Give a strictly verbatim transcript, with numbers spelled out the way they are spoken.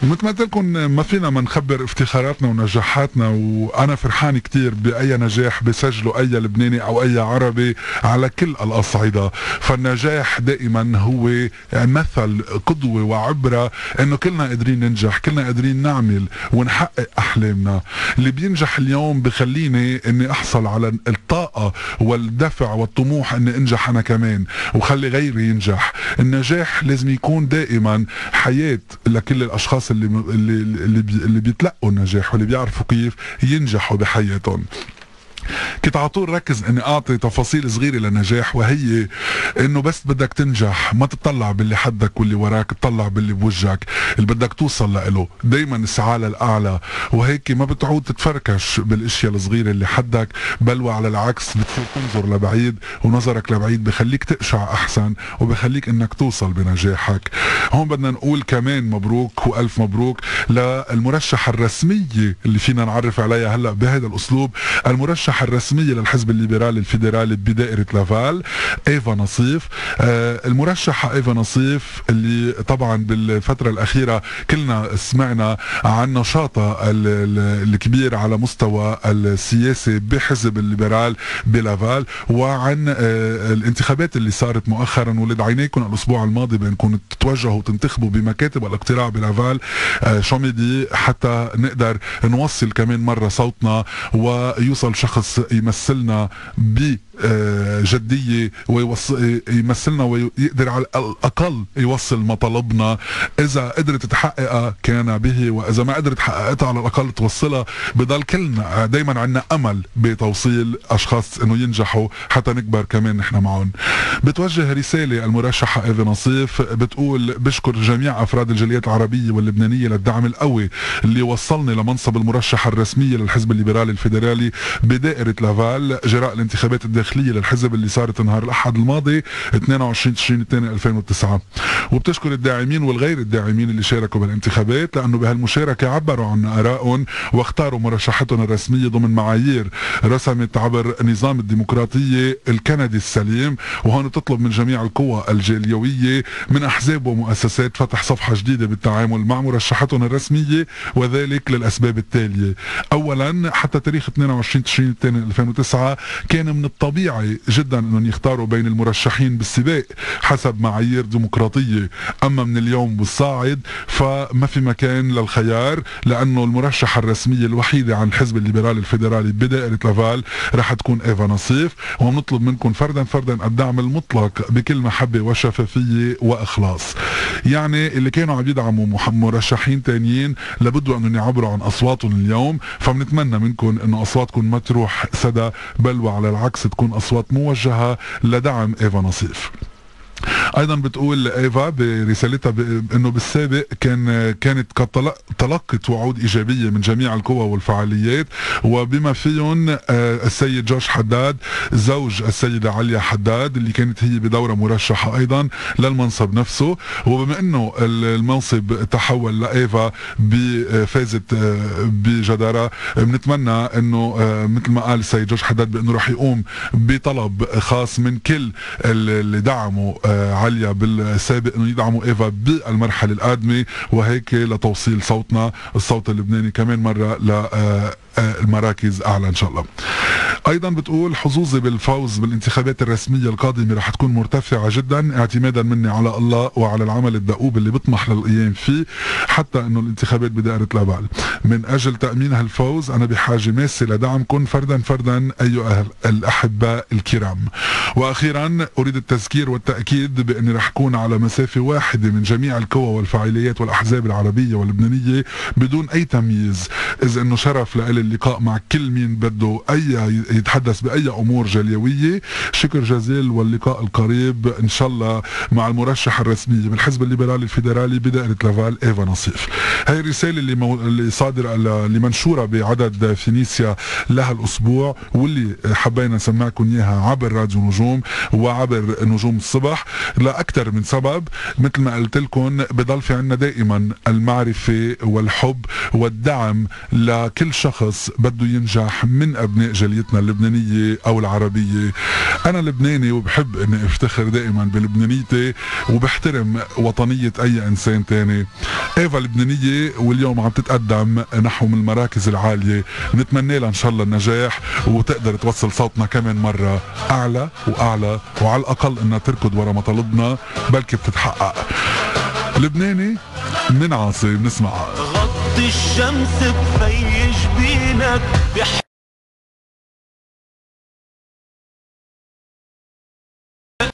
مثل ما قلت لكم ما فينا ما نخبر افتخاراتنا ونجاحاتنا، وانا فرحان كتير باي نجاح بسجله اي لبناني او اي عربي على كل الاصعده. فالنجاح دائما هو مثل قدوه وعبره انه كلنا قادرين ننجح، كلنا قادرين نعمل ونحقق احلامنا. اللي بينجح اليوم بخليني اني احصل على الطاقه والدفع والطموح اني انجح انا كمان وخلي غيري ينجح. النجاح لازم يكون دائما حياه لكل الاشخاص اللي اللي اللي, بي اللي بيتلقوا النجاح واللي بيعرفوا كيف ينجحوا بحياتهم. كنت على طول ركز اني اعطي تفاصيل صغيره للنجاح، وهي انه بس بدك تنجح ما تطلع باللي حدك واللي وراك، تطلع باللي بوجهك اللي بدك توصل له. دايما السعي للاعلى، وهيك ما بتعود تتفركش بالاشياء الصغيره اللي حدك، بل وعلى العكس بتصير تنظر لبعيد، ونظرك لبعيد بخليك تقشع احسن وبخليك انك توصل بنجاحك. هون بدنا نقول كمان مبروك والف مبروك للمرشحه الرسميه اللي فينا نعرف عليها هلا بهذا الاسلوب، المرشحه الرسمية للحزب الليبرالي الفيدرالي بدائرة لافال، إيفا نصيف. آه المرشحة إيفا نصيف اللي طبعا بالفترة الأخيرة كلنا سمعنا عن نشاطها الكبير على مستوى السياسي بحزب الليبرال بلافال، وعن آه الانتخابات اللي صارت مؤخرا واللي دعيناكم الأسبوع الماضي بأنكم تتوجهوا وتنتخبوا بمكاتب الاقتراع بلافال آه شوميدي، حتى نقدر نوصل كمان مرة صوتنا ويوصل شخص يمثلنا بجدية ويمثلنا ويقدر على الأقل يوصل مطالبنا. إذا قدرت تحققها كان به، وإذا ما قدرت حققتها على الأقل توصلها. بضل كلنا دايما عنا أمل بتوصيل أشخاص إنه ينجحوا حتى نكبر كمان نحن معهم. بتوجه رسالة المرشحة إيفا نصيف بتقول: بشكر جميع أفراد الجاليات العربية واللبنانية للدعم القوي اللي وصلني لمنصب المرشحة الرسمية للحزب الليبرالي الفيدرالي بدائرة لافال جراء الانتخابات الداخلية للحزب اللي صارت نهار الأحد الماضي اثنين وعشرين تشرين الثاني ألفين وتسعة. وبتشكر الداعمين والغير الداعمين اللي شاركوا بالانتخابات، لأنه بهالمشاركة عبروا عن آرائهم واختاروا مرشحتهم الرسمية ضمن معايير رسمت عبر نظام الديمقراطية الكندي السليم. وهون تطلب من جميع القوى الجاليوية من أحزاب ومؤسسات فتح صفحة جديدة بالتعامل مع مرشحتهم الرسمية، وذلك للأسباب التالية. أولا، حتى تاريخ اثنين وعشرين تشرين الثاني ألفين وتسعة كان من الطبيعي جدا انهم يختاروا بين المرشحين بالسباق حسب معايير ديمقراطيه، اما من اليوم والصاعد فما في مكان للخيار، لانه المرشحه الرسميه الوحيده عن الحزب الليبرالي الفيدرالي بدائره لافال رح تكون ايفا نصيف. وبنطلب منكم فردا فردا الدعم المطلق بكل محبه وشفافيه واخلاص. يعني اللي كانوا عم يدعموا مرشحين ثانيين لابد انهم يعبروا عن اصواتهم اليوم، فبنتمنى منكم انه اصواتكم ما تروح سدى، بل وعلى العكس تكون أصوات موجهة لدعم إيفا نصيف. ايضا بتقول ايفا برسالتها انه بالسابق كان كانت قد تلقت وعود ايجابيه من جميع القوى والفعاليات، وبما فيهم السيد جورج حداد زوج السيده عليا حداد اللي كانت هي بدورها مرشحه ايضا للمنصب نفسه. وبما انه المنصب تحول لايفا بفازت بجداره، بنتمنى انه مثل ما قال السيد جورج حداد بانه راح يقوم بطلب خاص من كل اللي دعموا عليا بالسابق انه يدعموا ايفا بالمرحله القادمه، وهيك لتوصيل صوتنا الصوت اللبناني كمان مره للمراكز اعلى ان شاء الله. ايضا بتقول: حظوظي بالفوز بالانتخابات الرسميه القادمه رح تكون مرتفعه جدا، اعتمادا مني على الله وعلى العمل الدؤوب اللي بطمح للقيام فيه حتى انه الانتخابات بدائره لافال. من اجل تامين هالفوز انا بحاجه ماسه لدعمكم فردا فردا ايها الاحباء الكرام. واخيرا اريد التذكير والتاكيد باني رح اكون على مسافه واحده من جميع القوى والفعاليات والاحزاب العربيه واللبنانيه بدون اي تمييز، اذ انه شرف لإلي اللقاء مع كل مين بده اي يتحدث باي امور جاليويه. شكر جزيل، واللقاء القريب ان شاء الله مع المرشحه الرسميه بالحزب الليبرالي الفيدرالي بدائره لافال ايفا نصيف. هي الرساله اللي مو... اللي صادره اللي منشوره بعدد فينيسيا لها الاسبوع، واللي حبينا نسمعكم اياها عبر راديو نجوم وعبر نجوم الصبح لاكثر من سبب. مثل ما قلت لكم بضل في عنا دائما المعرفه والحب والدعم لكل شخص بده ينجح من ابناء جاليتنا اللبنانية أو العربية. أنا لبناني وبحب إني افتخر دائما بلبنانيتي وبحترم وطنية أي إنسان تاني. إيفا لبنانية واليوم عم تتقدم نحو من المراكز العالية، نتمنى لها إن شاء الله النجاح وتقدر توصل صوتنا كمان مرة أعلى وأعلى، وعلى الأقل إنها تركض ورا مطالبنا بلكي بتتحقق. لبناني من عاصي بنسمع غطي الشمس بفي جبينك